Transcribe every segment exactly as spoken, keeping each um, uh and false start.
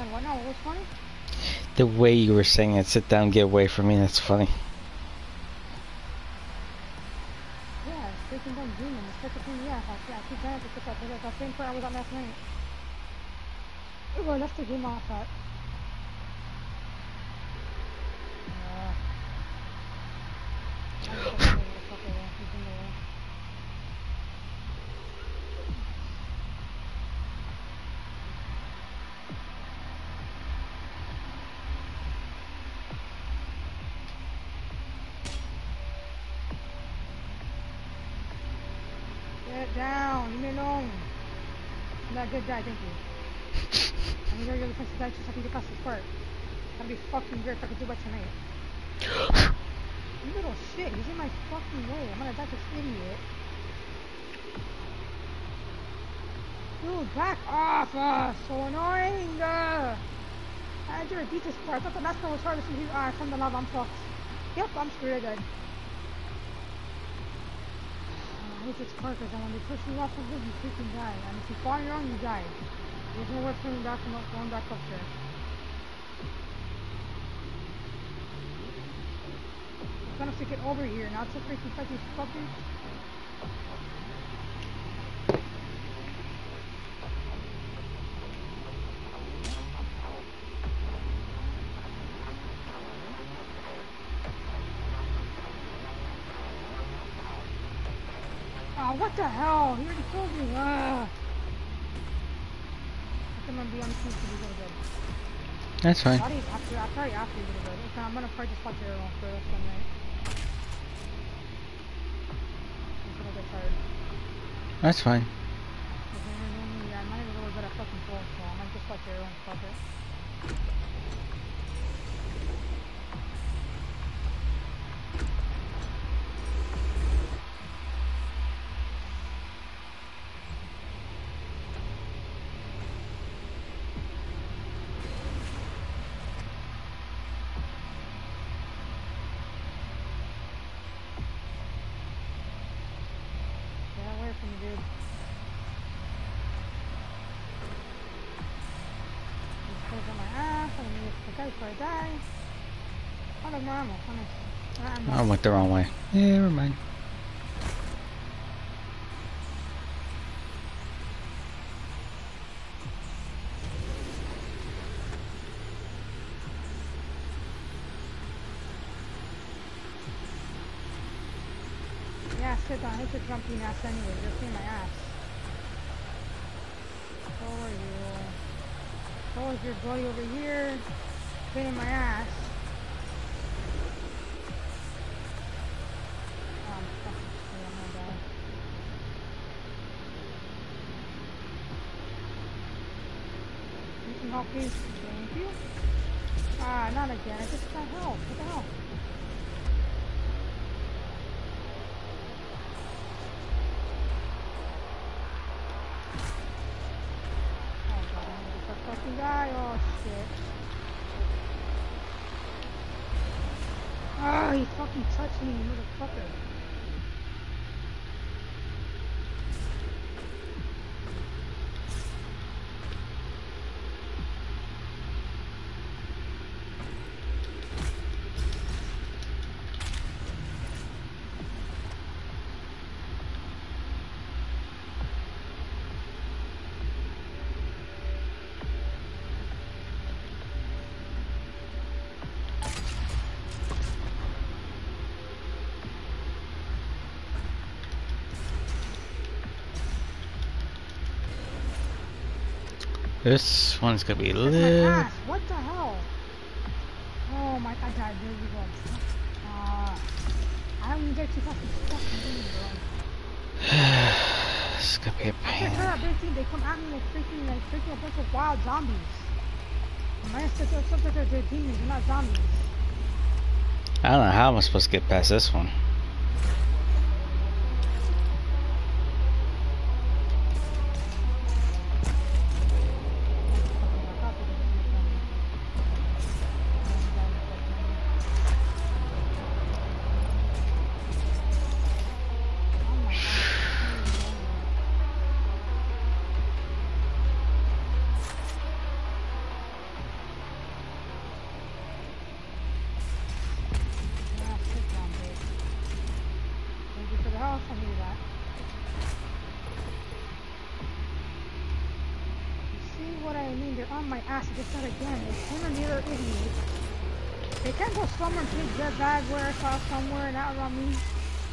What now? What's funny? The way you were saying it, sit down, get away from me, that's funny. Yeah, it's freaking done dreaming. It's freaking pain in the ass. I keep trying to pick up. That's the same part I was on last night. Well, let's take him off that. Get down, leave me alone. I'm not a good guy, thank you. I'm gonna go to the guy just so I can get past this part. That'd be fucking great if I could do that tonight. You little shit, he's in my fucking way. I'm gonna die this idiot. Dude, back off! Uh, so annoying! Uh, I had to repeat this part. I thought the last part was harder to do. Ah, from the lava, I'm fucked. Yep, I'm screwed, I died. I hate this part because when they push you off of it, you freaking die. And if you fall wrong, you die. There's no way coming back from going back up there. I'm gonna have to get over here, not to freaking fight these fuckers. Oh, what the hell? He already killed me. Ah. I'm gonna be on the team to be really good. That's fine. I'll after, I'll probably after you really good. Okay, I'm gonna probably just watch your own for this one night. I'm gonna get tired. That's fine. Yeah, I'm not even really good at fucking full, so I might just watch your own. Fuck it. I went the wrong way. Yeah, never mind. Yeah, sit down. I hate your jumping ass anyway. You're seeing my ass. So are you? So is your buddy over here. Pain my ass. Oh, I'm fucking shit. I'm gonna die. You can help me. Thank you. Ah, not again. I just got help. What the hell? Fucking guy, oh shit. Ah, oh, he fucking touched me, motherfucker. This one's gonna be lit. What the hell? Oh my god, there we go. Uh, I don't even get too fucking fucking doing, bro. This is gonna be a pain. After that big thing, they come at me like freaking, like freaking a bunch of wild zombies. Mine said they're something like they're demons, they're not zombies. I don't know how I'm supposed to get past this one. what I mean. They're on my ass. I just said again. It's him and the other idiot. They can't go somewhere and take their bag where I saw somewhere and not around me.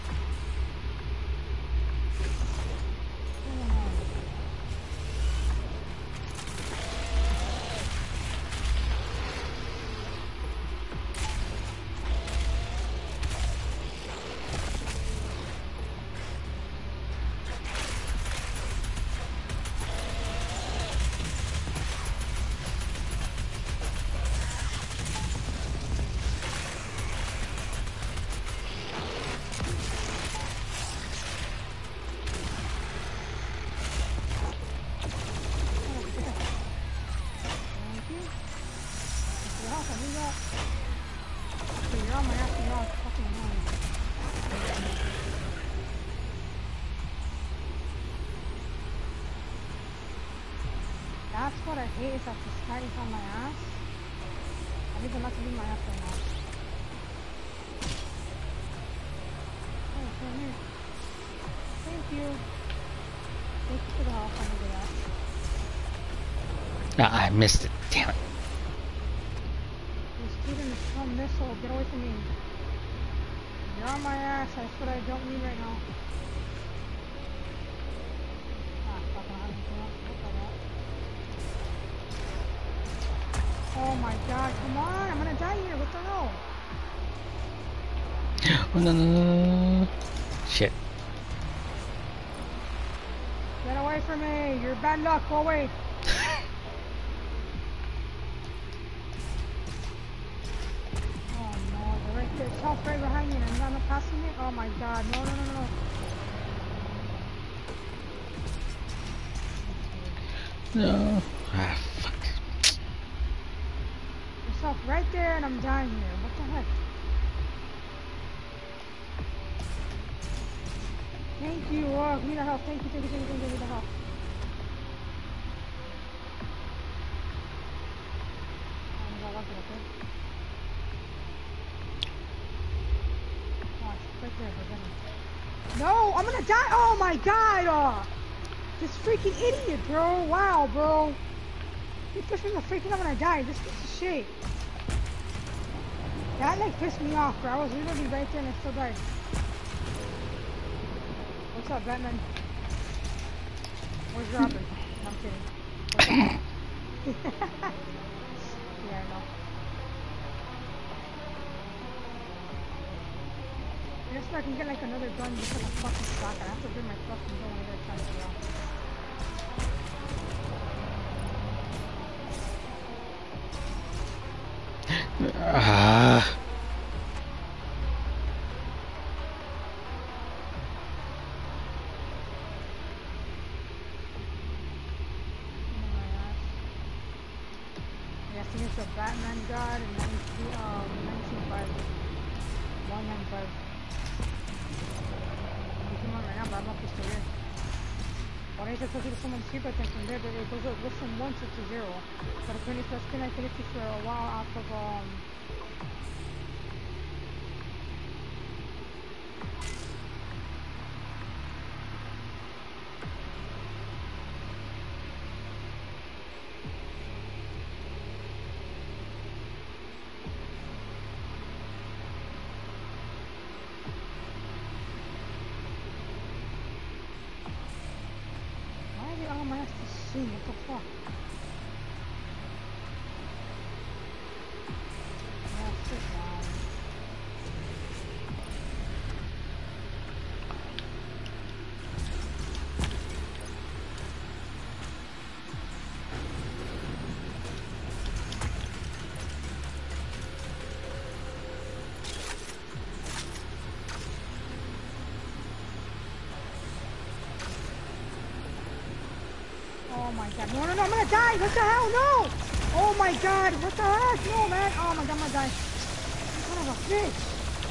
That's what I hate is that this guy is on my ass. I need him not to leave my ass right now. Oh, come here. Thank you. Thank you for the help. I needed that. Ah, I missed it. Damn it. This student is from missile. Get away from me. You're on my ass. That's what I don't need right now. Ah, fucking hell. Oh my god, come on, I'm gonna die here, what the hell? Oh no no no. Shit. Get away from me, you're bad luck, go away. Oh no, they're right there, it's right behind me and I'm not passing it? Oh my god, no no no no no. No. Ah, fuck. Yourself right there and I'm dying here, what the heck? Thank you, oh, give me the help, thank you, thank you, thank you, thank you, give me the help. Oh, I love it, okay? Oh, it's right there, we're gonna... No, I'm gonna die, oh my god, oh! This freaking idiot, bro, wow, bro. He pushed me in the freaking, I'm gonna die, this piece of shit. That like pissed me off, bro, I was literally right there and I still died. What's up, Batman? Where's Robin? No, I'm kidding. What's up? Yeah, I know. I guess if I can get like another gun just like a fucking shotgun. I have to bring my fucking gun whenever I try to get out. Ah. I think it's a Batman God and nineteen, um, nineteen five. one ninety-five. You come on right now, but I'm not pistol here. What I said to someone cheap, I think from there, but it goes, it goes from one to, to zero. But if it's that's been I think it's for a while off of, um, oh my ass to see, what the fuck? Yeah, sit down. Oh my god, no, no, no, I'm gonna die! What the hell? No! Oh my god, what the heck? No, man! Oh my god, I'm gonna die. Son of a bitch!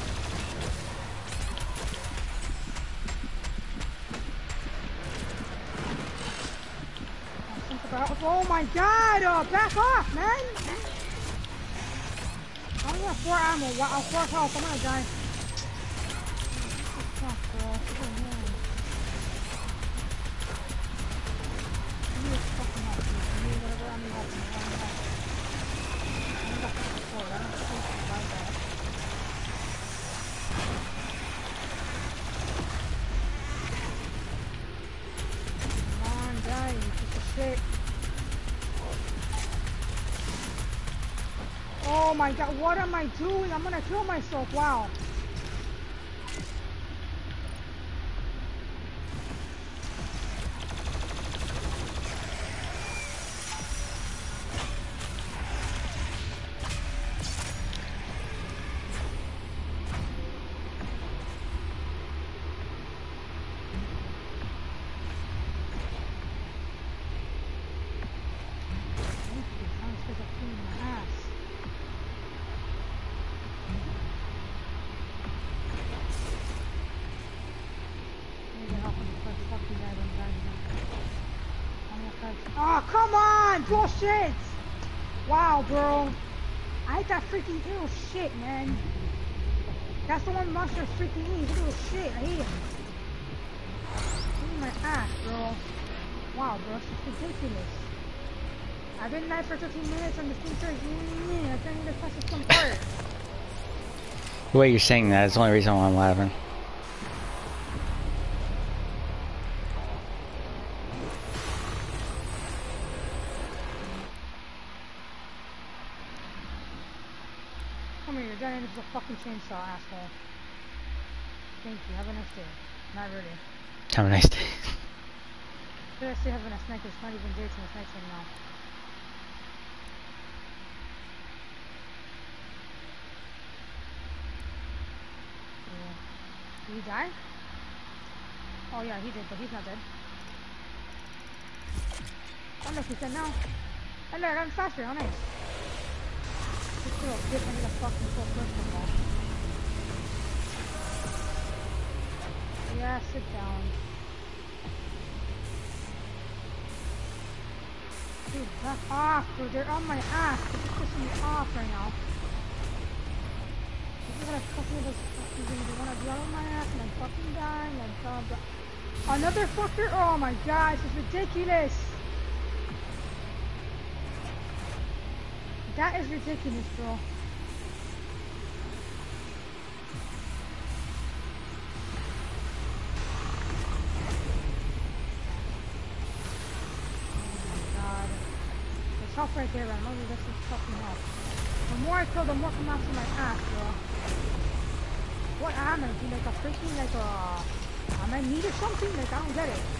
Oh my god! Oh, back off, man! I only have four ammo, wow, four health, I'm gonna die. Fuck, bro. Oh, man. many you have? How many you have? I only got fifty-four. I don't think you buy that. Come on, die, you piece of shit. Oh my god, what am I doing? I'm gonna kill myself. Wow. Oh, come on! Bullshit! Wow, bro. I hate that freaking little shit, man. That's the one monster freaking me. He's a little shit. I hate him. Give me my ass, bro. Wow, bro. It's just ridiculous. I've been live for fifteen minutes and the thing says, mm, I can't even press this one part. The way you're saying that is the only reason why I'm laughing. Come here, you're done into the fucking chainsaw, asshole. Thank you, have a nice day. Not really. Have a nice day. Should I say have a nice night? It's not even daytime, it's nighttime now. Yeah. Did he die? Oh yeah, he did, but he's not dead. Oh look, he's dead now. Oh look, I'm faster, how nice. This little bitch, I need a fucking full first of all. Yeah, sit down. Dude, back off, dude. They're on my ass. They're pissing me off right now. They're gonna fucking those fucking things. They wanna be on my ass and I'm fucking dying and blah blah. Another fucker? Oh my god, this is ridiculous. That is ridiculous, bro. Health right there, man. Maybe this is fucking health. The more I kill, the more come out to my ass, bro. What am I? Do like a freaking like a am I need or something? Like I don't get it.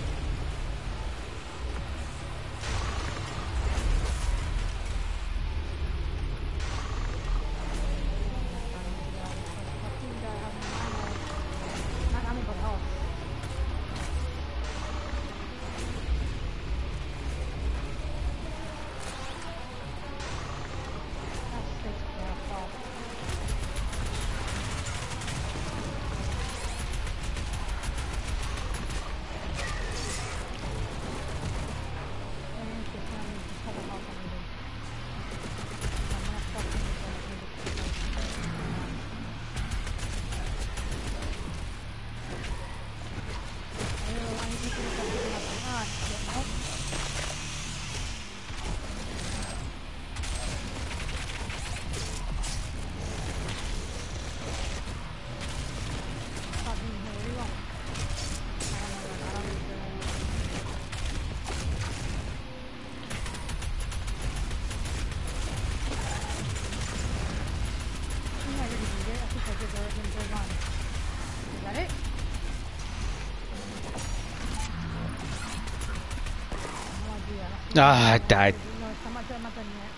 Ah, I died. No, I'm not done, I'm not done yet.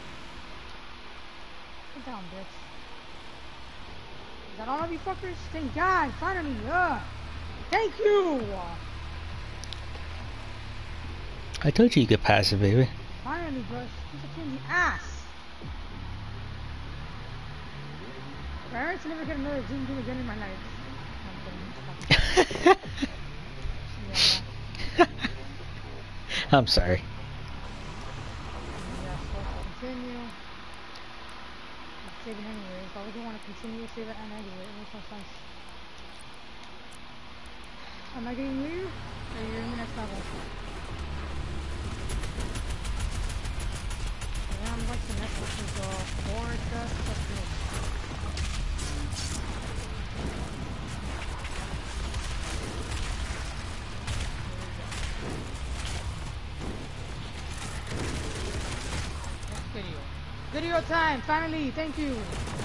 Sit down, bitch. Is that all of you fuckers? Thank God, finally, ugh. Thank you! I told you you could pass it, baby. Finally, bro. She's a pain in the ass. Parents never get another Zoom Zoom again in my life. I'm sorry. Continue. Save it anyways. Why would you want to continue to save it and anyway? It makes no sense. Am I getting you? Or you're in the next level? This is a gorgeous subject. Next video. Video time, finally, thank you.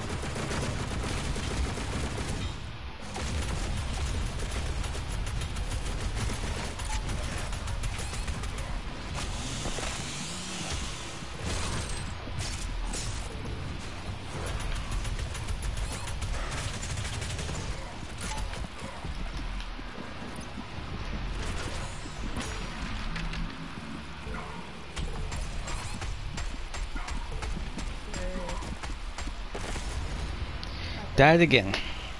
Died again.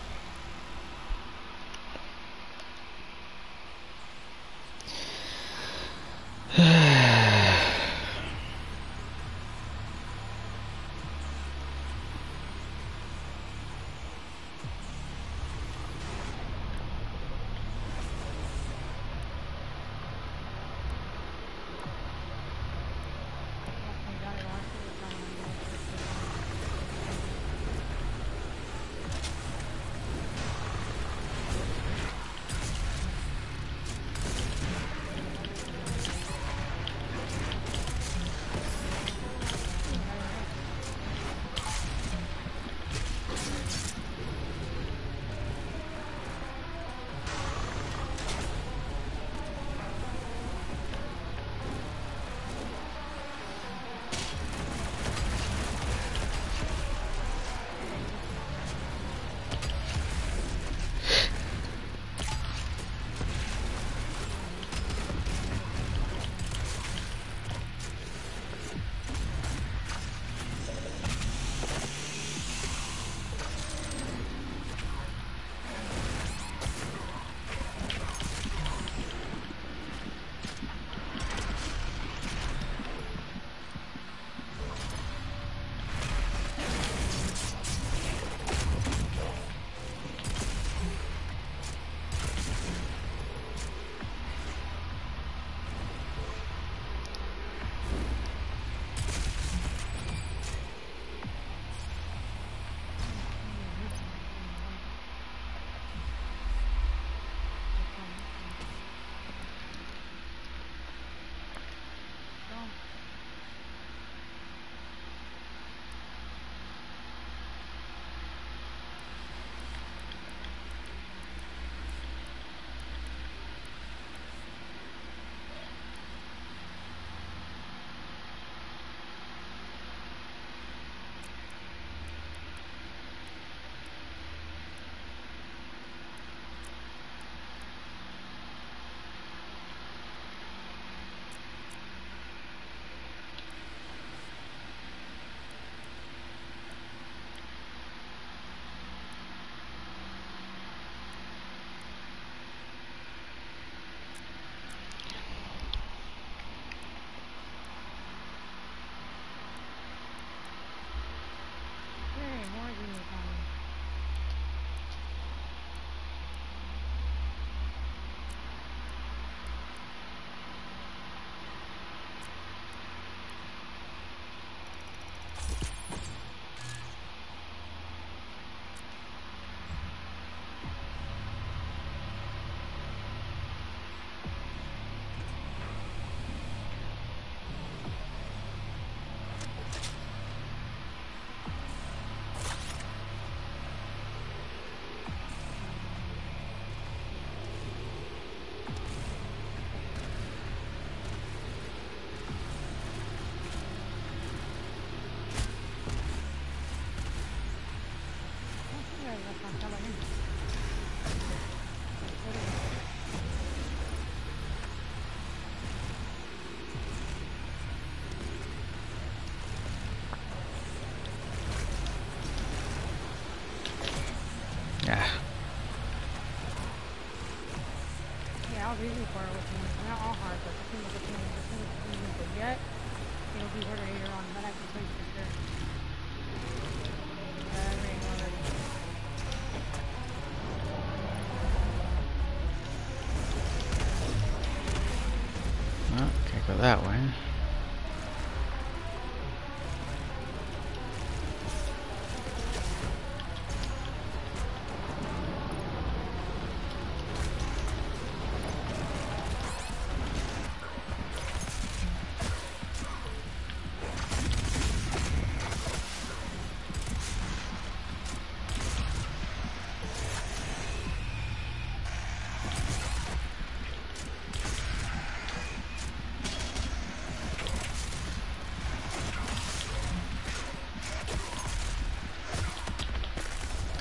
really far with me. Not all hard, but the thing with the thing, the thing with the thing but yet, it'll be harder later on. That I can tell you for sure. That I know already. Well, can't go that way.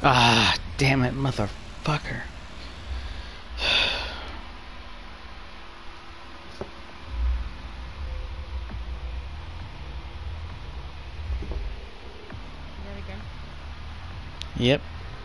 Ah, damn it, motherfucker. There again. Yep.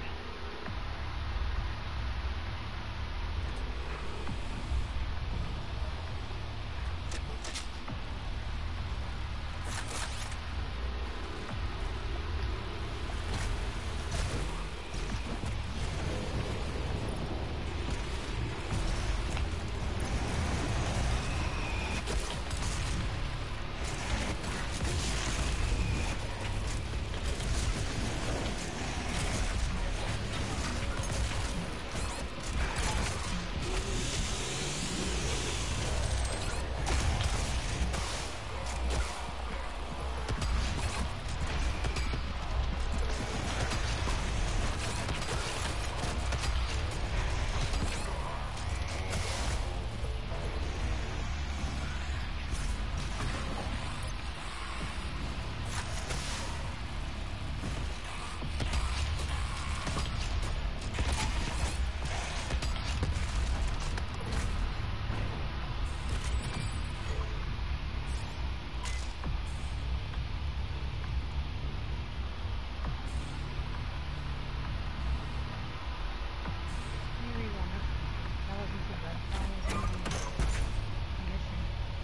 Here we go. That wasn't too bad. That was easy. Mission.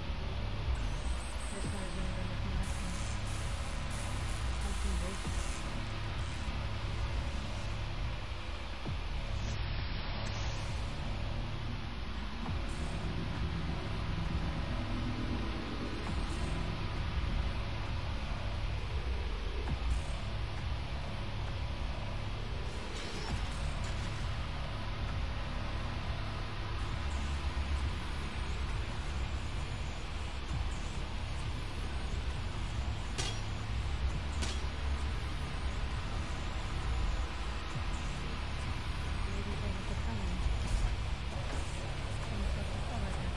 This one is even better than last one. Something big. Maybe they look at coming. Someone said the color there.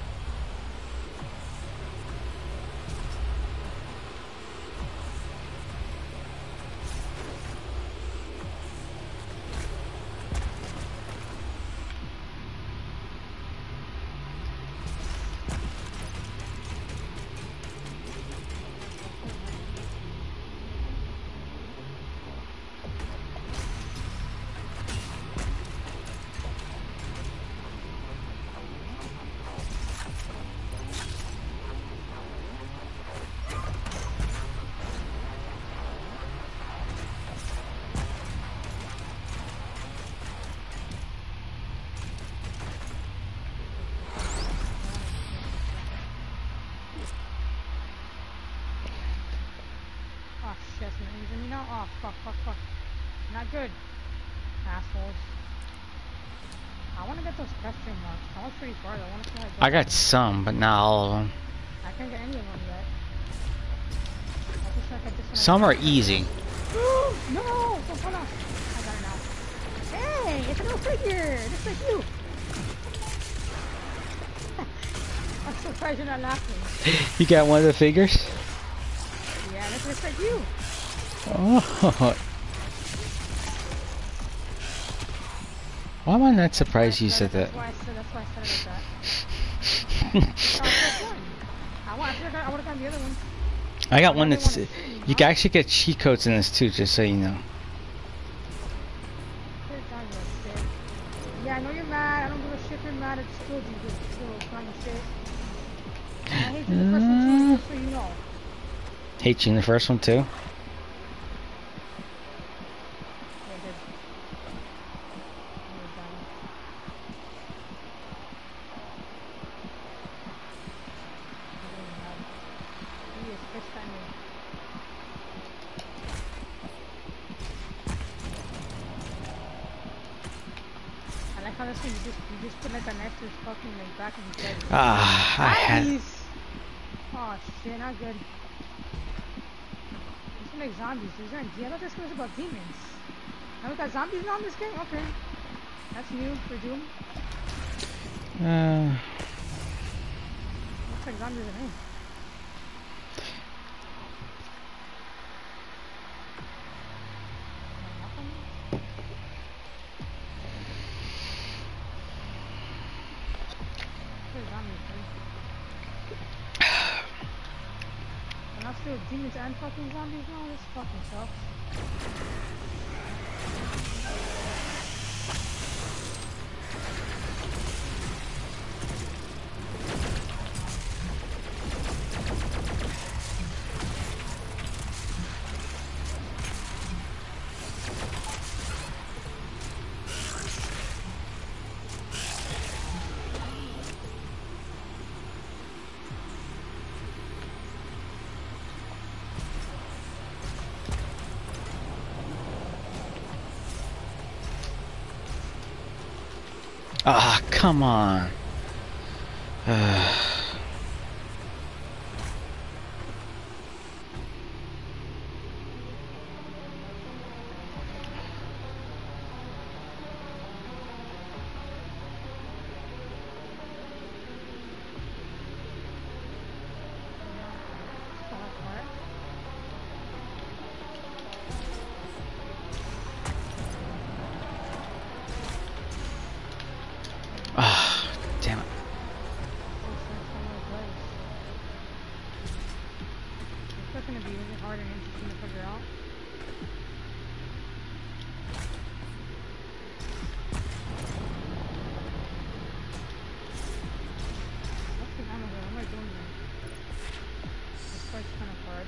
Oh shit, some enemies in me now? Oh fuck, fuck, fuck. Not good. Assholes. I wanna get those question marks. I was pretty far though. I wanna see how I I get got them. some, but not all of them. I can't get any of them yet. I just like I just wanna Some get are them. easy. No! Don't fall off. I got it now. Hey! It's a little figure! Just like you! I'm surprised you're not laughing. You got one of the figures? Yeah, that's just like you! Oh. Why am I not surprised you said that? That's why I said, that's why I said it like that. Oh, that's one. I want, I feel like I would've gotten the other one. I got one Another that's... one is free, You huh? can actually get cheat codes in this too, just so you know. Good time, you shit. Yeah, I know you're mad. I don't give a shit if you're mad. I just told you this little kind of shit. And I hate you the first one too, just so you know. Hate you in the first one too? Yeah, good. You're done. I'm getting mad. He is pissed at me. I like how this one, you just, you just put like a knife to his fucking like back of his head. Ah, I had... Nice! Oh shit, not good. These are like zombies. These aren't. I thought this was about demons. Now we got zombies now in this game? Okay. That's new for Doom. Uh, Looks like zombies are new. And I still demons and fucking zombies now. This fucking sucks. Ah, come on. Uh. Ah, damn it. It's going to be really hard and interesting to figure out. What's the ammo here? What am I doing here? This part's kind of hard.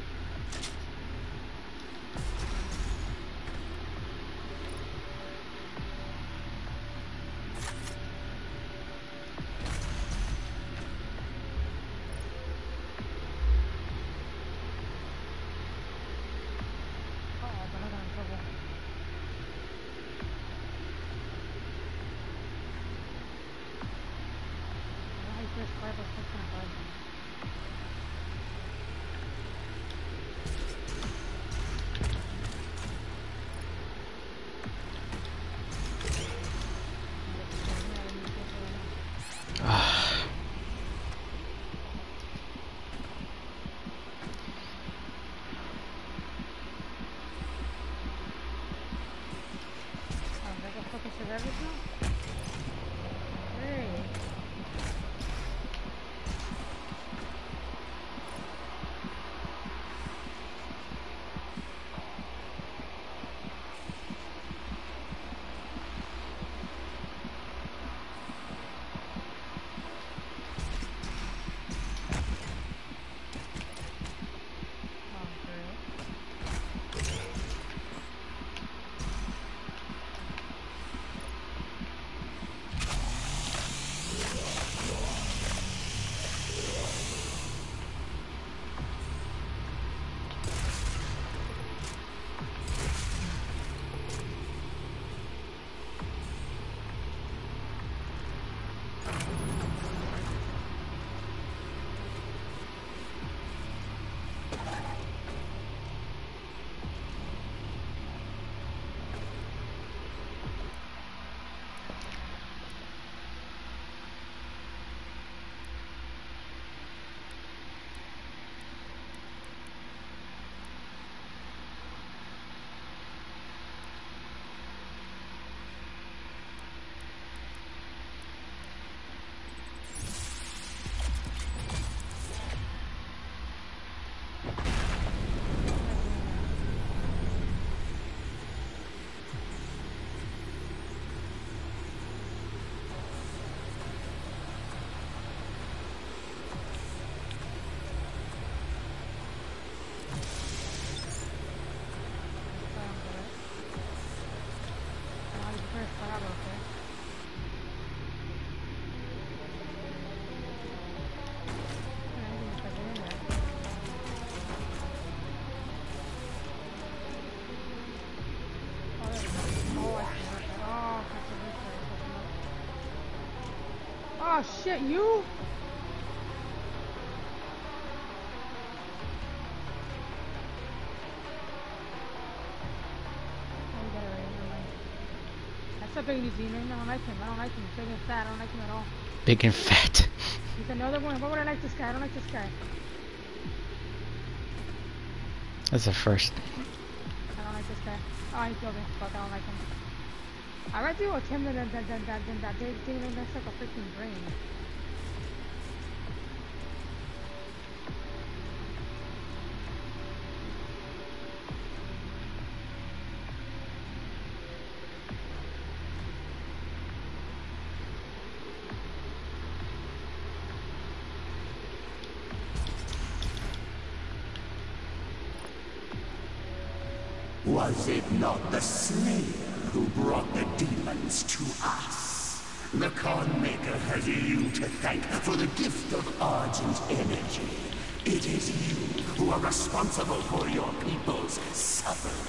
This part was kind of hard. Oh, that got fucking survivors now? Hey. Oh shit, you? That's a baby demon. I don't like him. I don't like him. He's big and fat. I don't like him at all. Big and fat. He's another one. Why would I like this guy? I don't like this guy. That's a first. I don't like this guy. Oh, he killed me. Fuck, I don't like him. I'd rather deal with him than, than, than, than, than that big demon. That's like a freaking brain. Was it not the Slayer who brought the demons to us? The Con Maker has you to thank for the gift of Argent energy. It is you who are responsible for your people's suffering.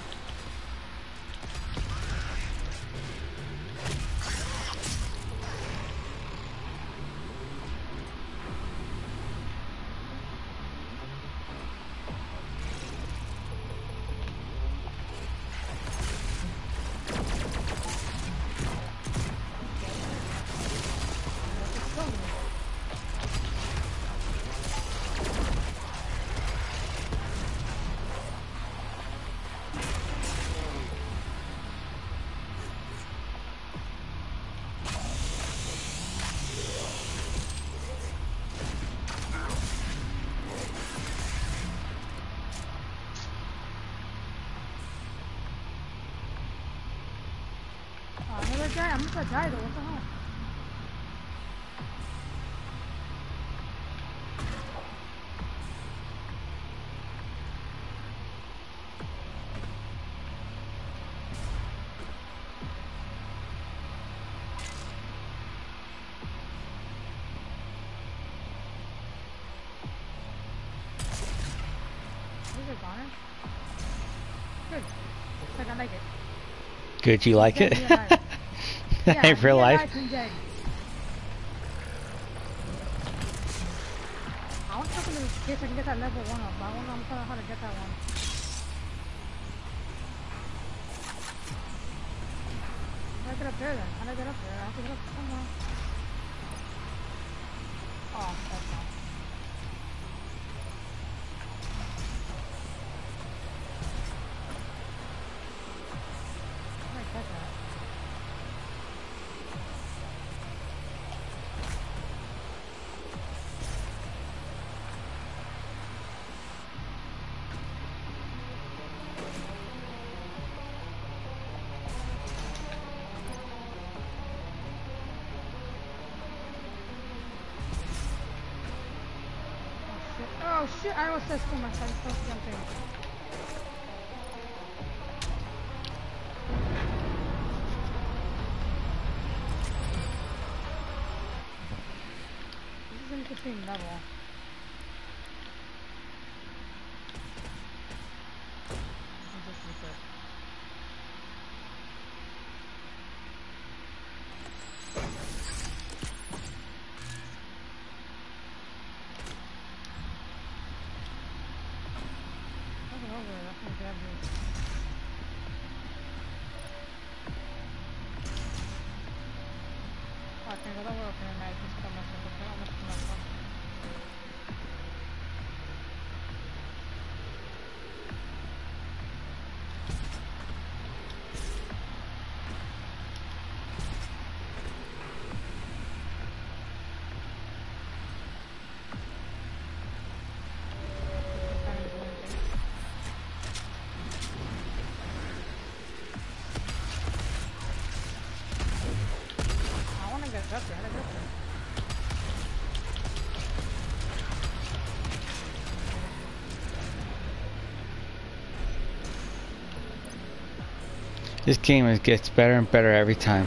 I'm just gonna die though, what the hell? Is it gone? Good. Looks like I like it. Good, you like it? Yeah, In real life? Dead. I want to open this case so I can get that level one up, but I don't know how to get that one. How do I get up there then? How do I get up there? I have to get up somehow. Oh, that's not. How do I get that? Oh shit, I was so still myself, I'm supposed to jump in. This is an interesting level. This game is, gets better and better every time.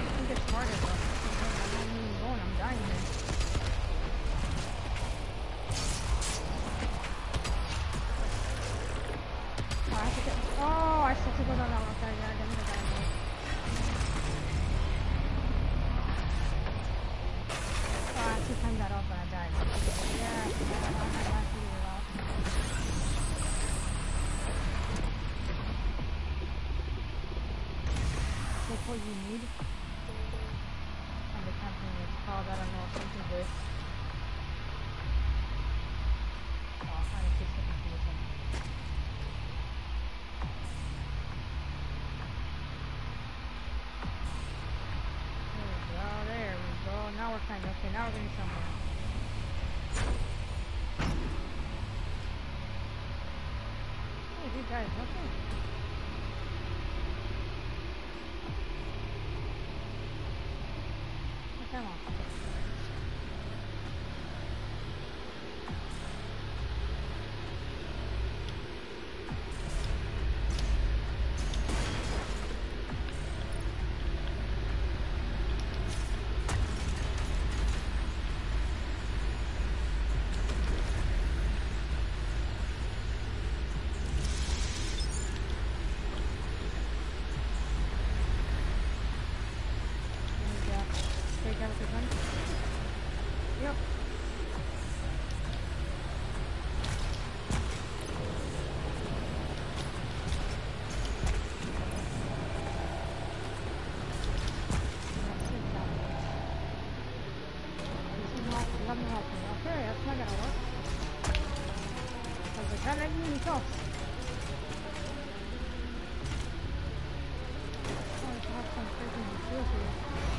What you need on the campaign is called, I don't know, something good. Oh, I'm trying to fix the computer. There we go, there we go. Now we're kind of okay, now we're getting somewhere. Hey, these guys, okay. Come on. many shots. Oh, I should have some freaking shield here.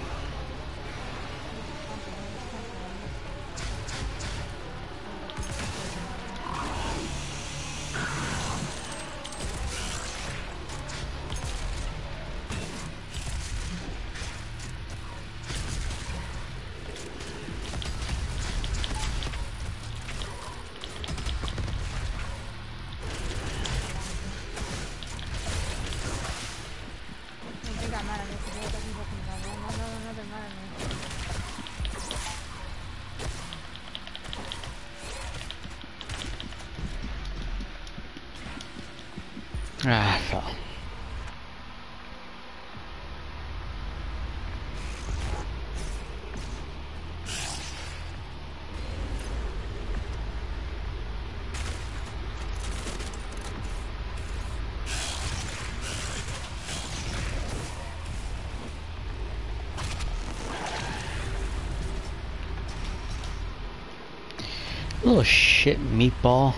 They got mad at me because they got people from that. No, no, no, no, they're mad at me. Ah, I fell. Little shit meatball.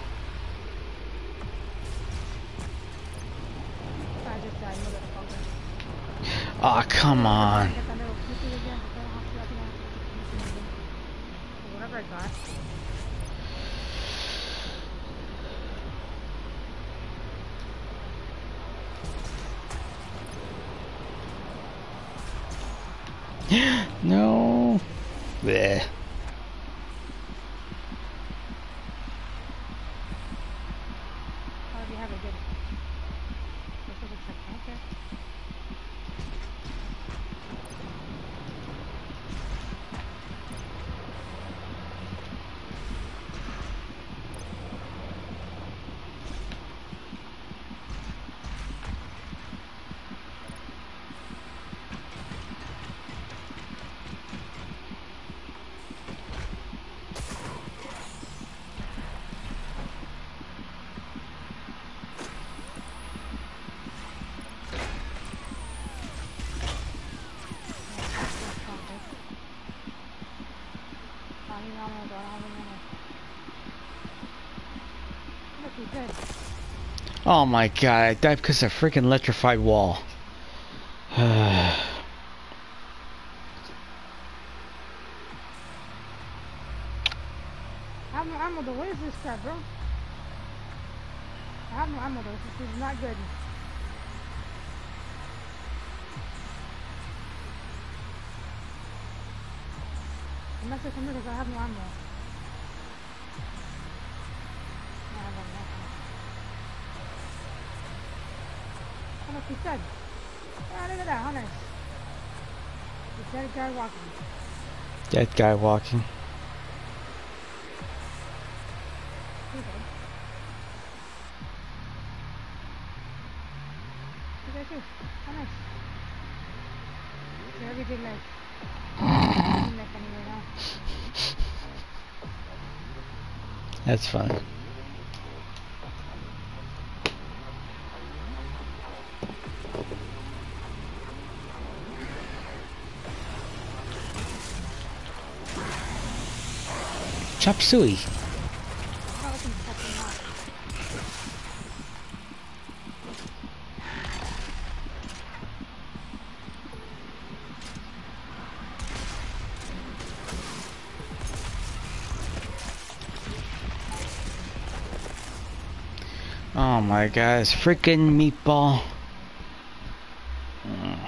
I just died, motherfucker. Aw, oh, come on. Get that little cookie again, but then I'll have to- I think I'll have to take the cookie again. Or whatever I got. No. Bleh. How do you have it good? This is a check. Okay. Oh my god, I died because of a freaking electrified wall. I have no ammo though. What is this crap, bro? I have no ammo though. This is not good. The message from me is I have no ammo. I have no ammo. How much he said? Ah, look at that, how nice. The dead guy walking. Dead guy walking. He's dead. Look at you. How nice. You're every good life. Life anyway now. That's fun. Chop suey. Not looking to touch him now. Oh my god, it's freaking meatball. Mm.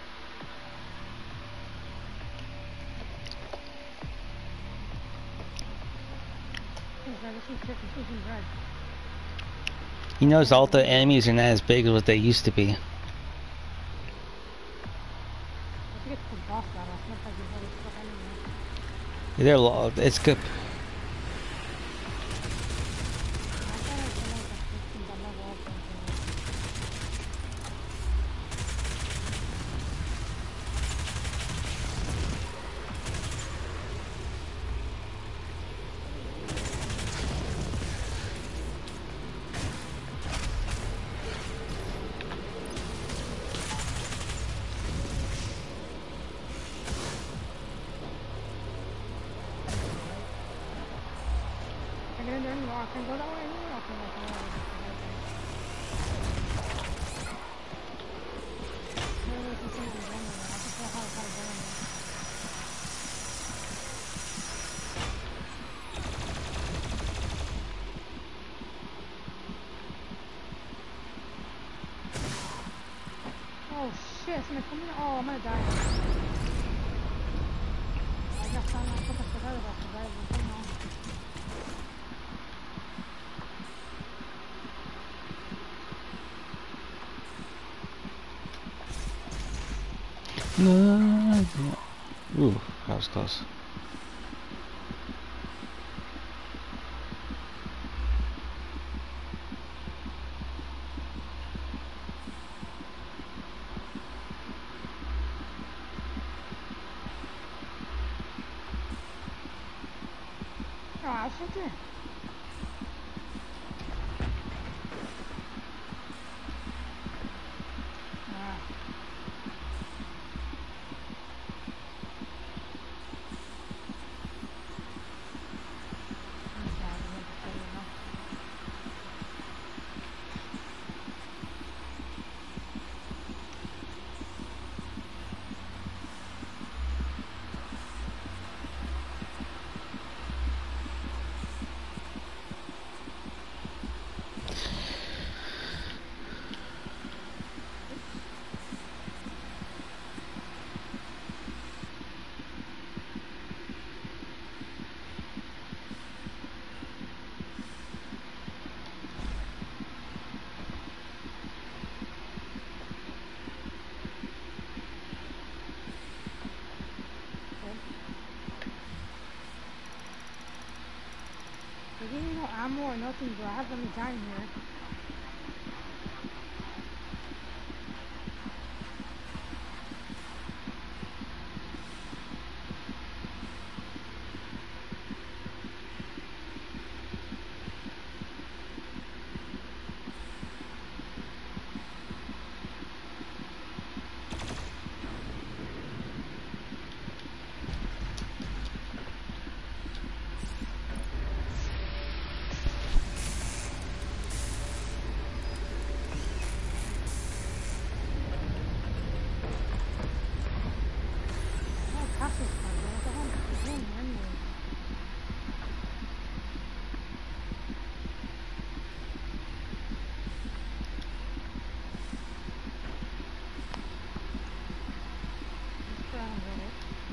He knows all the enemies are not as big as what they used to be. They're lo- it's good. I can go that way, or I can go that way. shit, se me come. Oh, I'm gonna die. I got some. I forgot about survival. Hang on. No. Ooh, that was close. Ah, shit. There. Ah. I'm sorry, I'm not sure, you know. There ain't no ammo or nothing, bro. I have any time here. Oh, castle's fun, bro. What the hell am I doing here anyways? Let's try and get it.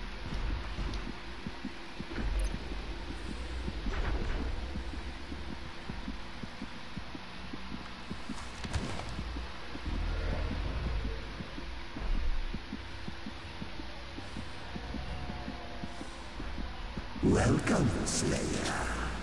Welcome, Slayer.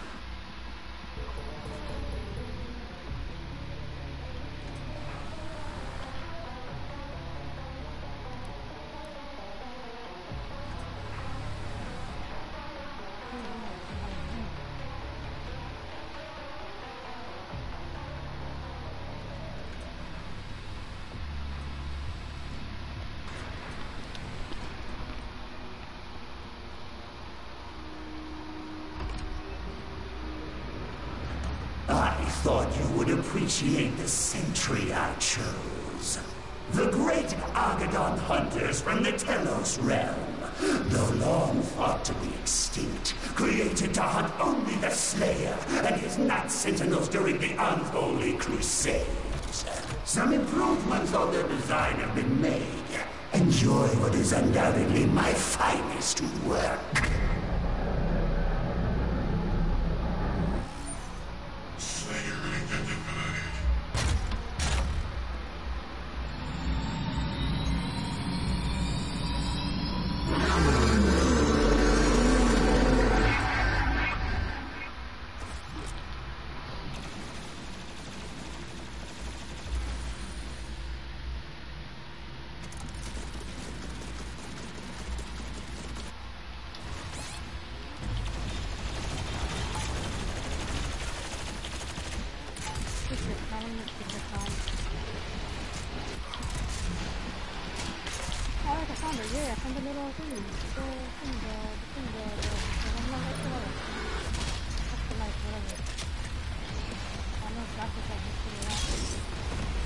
I thought you would appreciate the sentry I chose. The great Argadon hunters from the Telos realm, though long thought to be extinct, created to hunt only the Slayer and his Night Sentinels during the Unholy Crusades. Some improvements on their design have been made. Enjoy what is undoubtedly my finest work. Oh, I found her. Yeah, I found the little thing. The thing, the, the thing, the, the, the one long, what's the word? What's the light, whatever. I know exactly what I just put it out.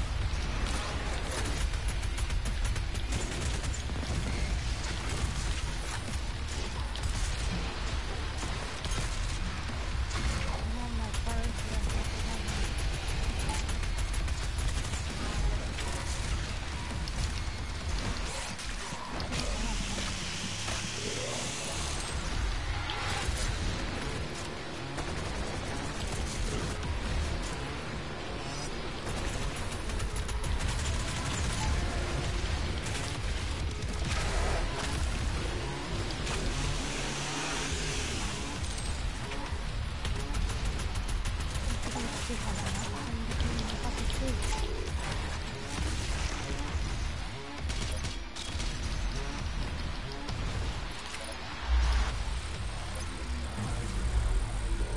I'm on my first, yeah, that's what I mean.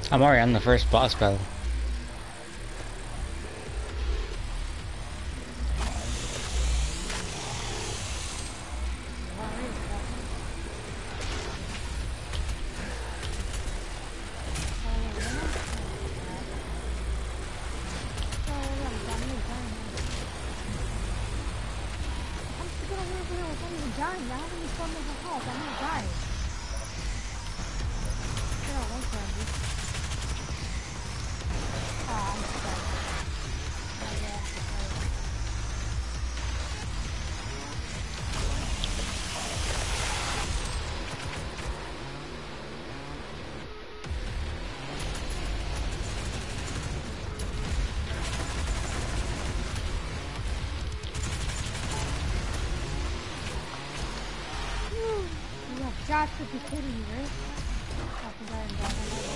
I'm already on the first boss battle. Got to be kidding me, right? I think I am done. I know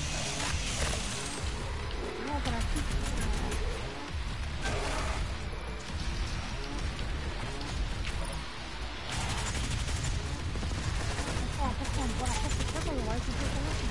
that. No, but I keep oh, that's one, but I have to check on the license or something.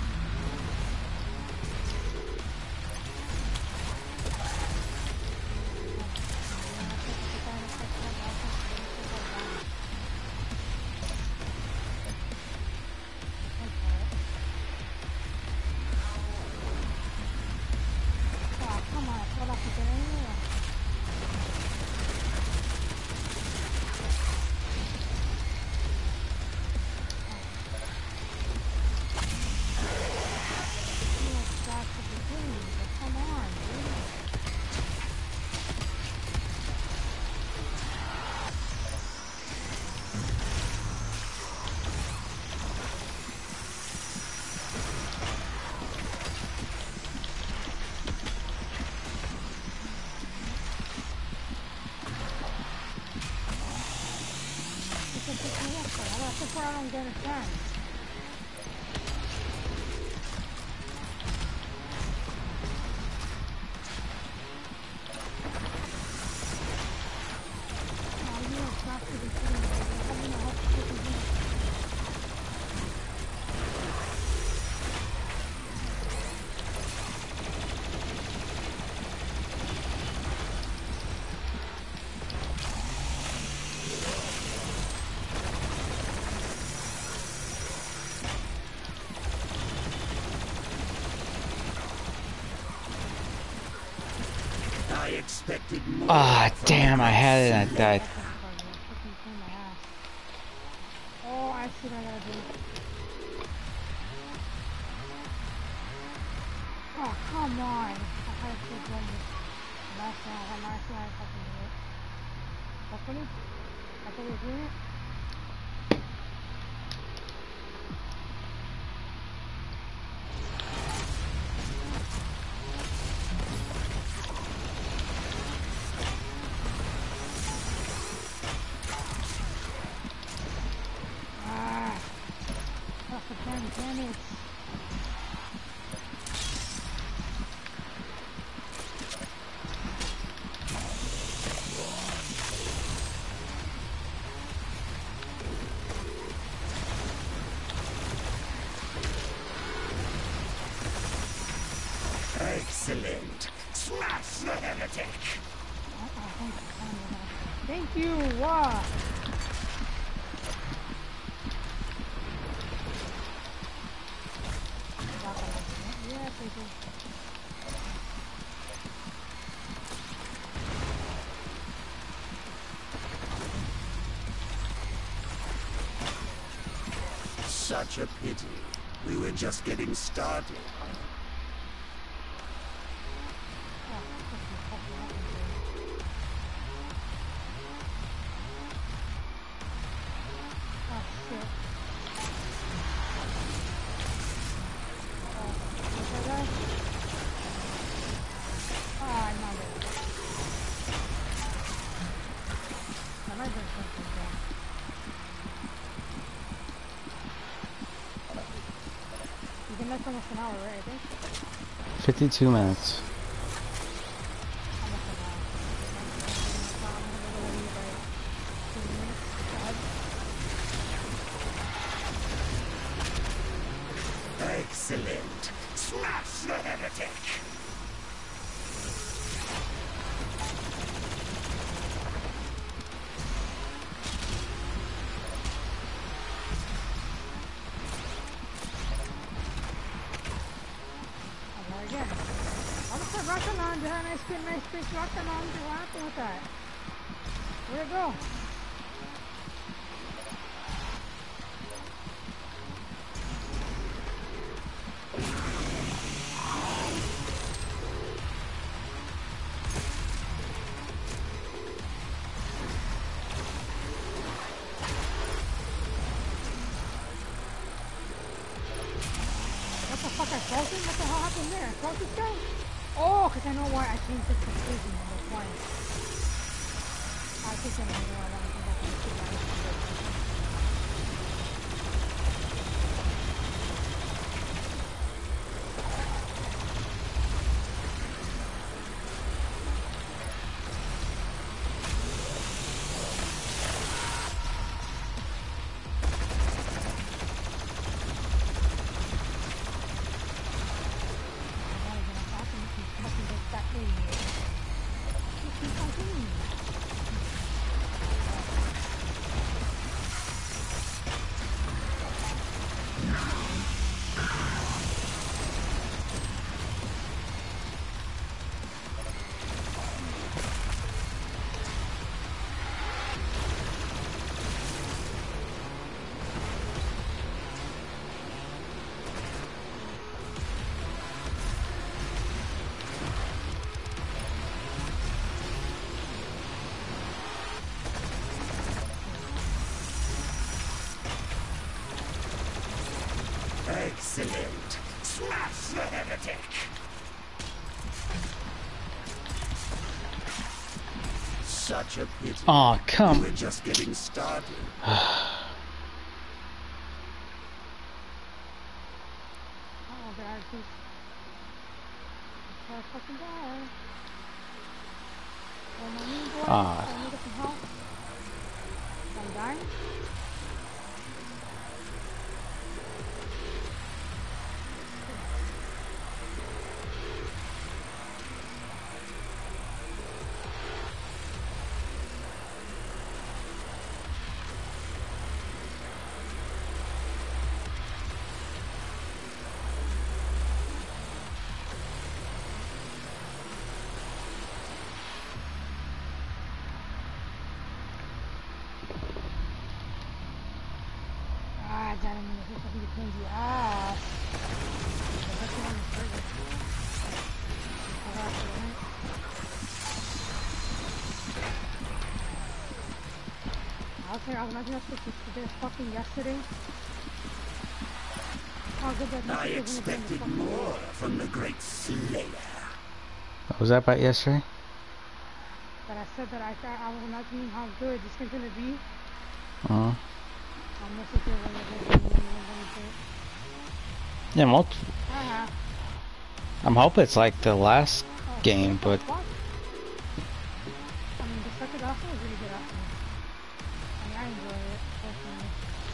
That's where I don't understand. Oh, you have got to be kidding me. I don't know how to freaking do it. I expected more. Ah, oh, damn, I had it and I died. Oh, I see what I gotta do. Oh, come on. I had to do this. Last one, last one, I fucking do it. Hopefully, that's what we're doing it. Damn it. Excellent. Smash the heretic. Uh-oh, thank you. Thank you. Wow. Yes, I do. Such a pity. We were just getting started. That's almost an hour, right, I think? fifty-two minutes. Almost an hour. Excellent. man. They had a nice, good, nice big truck and all. What happened with that? Where'd it go? What the fuck, I froze him? What the hell happened there? I froze this guy? Oh, because I know why I changed it to prison. That's why. I think I know why I want to come back and see that. Excellent. Smash the heretic. Such a pity. Aw, come. We're just getting started. Oh, God, he's... He's fucking die. Oh, my knee, boy. Ah. I need some help. I'm dying. Ah, damn it, this is fucking pain in the ass. That's the one that's hurting. I was saying, I was not just this fucking yesterday. How good that I expected more from the great Slayer. What was that about yesterday? But I said that I thought I was imagining how good this game's gonna be. Uh-huh. I'll message you when you're going to Yeah, multi Uh-huh. I'm hoping it's like the last Oh, game, but I mean, the second option was really good option. I mean, I enjoy it, personally.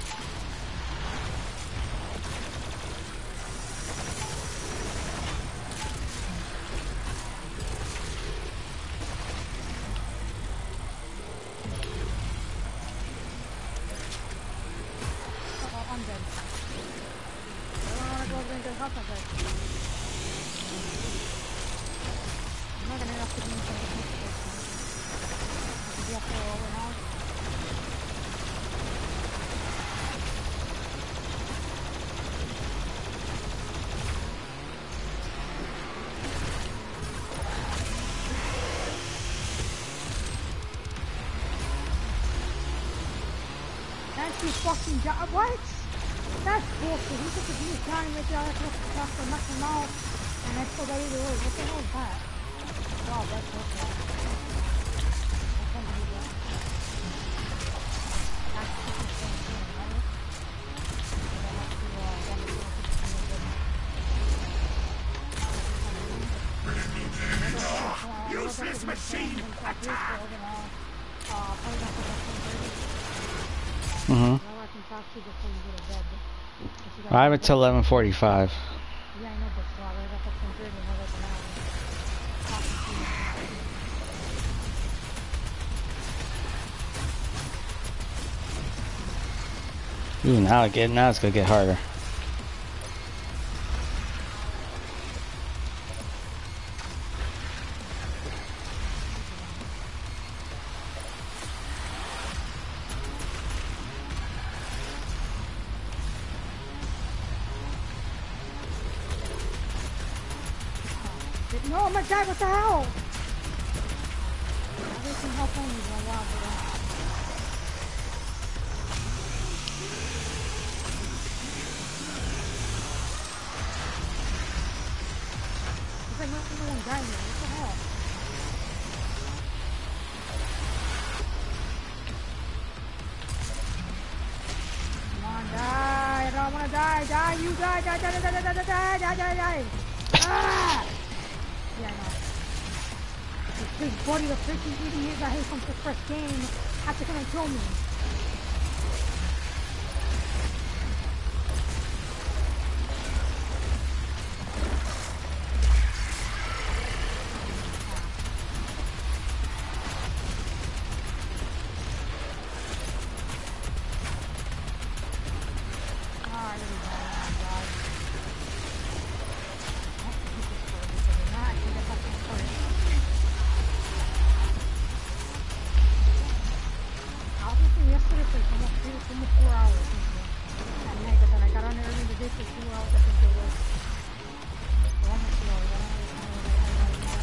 Uh-oh, I'm dead. I don't want to go over and get help, I'm dead. I'm not gonna have to do anything with this. I can be up there over now. That's his fucking job. What? That's bullshit. He took his time right there. I have to knock him out. And I still got either way. What the hell is that? Wow, that's bullshit. I can't believe that. That's the same thing, right? I have to, uh, run the Useless machine! Attack! Uh, probably not for mm-hmm. Now I can talk to you before you go to bed. If you got I have it till eleven forty-five. Yeah, I know, but so I got up from thirty and I got an hour. Talking to you. Ooh, now it get now it's gonna get harder. gonna die, what the hell? I need some help only, bro. Wow, bro. It's like not even one guy here, what the hell? Come on, die, I don't wanna die, die, you die, die, die, die, die, die, die, die, die, die, die. Ah! Yeah, I know. This big body of freaking idiots I hate from the first game have to come and kill me. Ah, here we go. Oh my god. I have to keep this for because if not, I can get back to the first. I was listening yesterday for like almost three, almost four hours at night, but then I got on early today for two hours, I think it was. Or almost two hours, I don't know, I don't know, I don't know.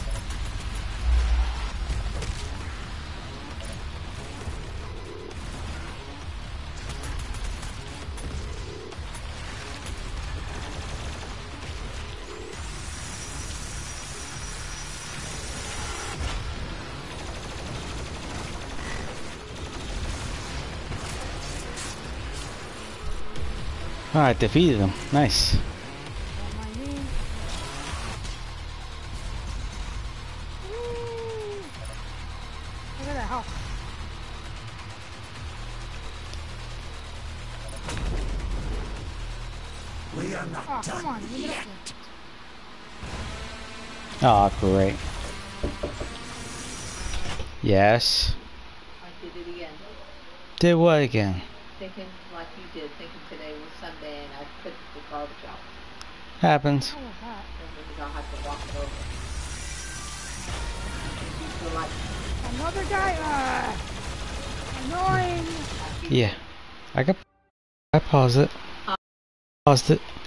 Alright, defeated him. Nice. Don't mind me. Whee! Look at that house. We are not Oh, done come on, leave it up yet. there. Oh, great. Yes. I did it again. Did what again? Thinking like you did, thinking today was Sunday and I put the garbage out. Happens. What was that? Because I'll have to walk it over. You feel like Another guy? Uh, annoying. Yeah. I got. I paused it. Paused it.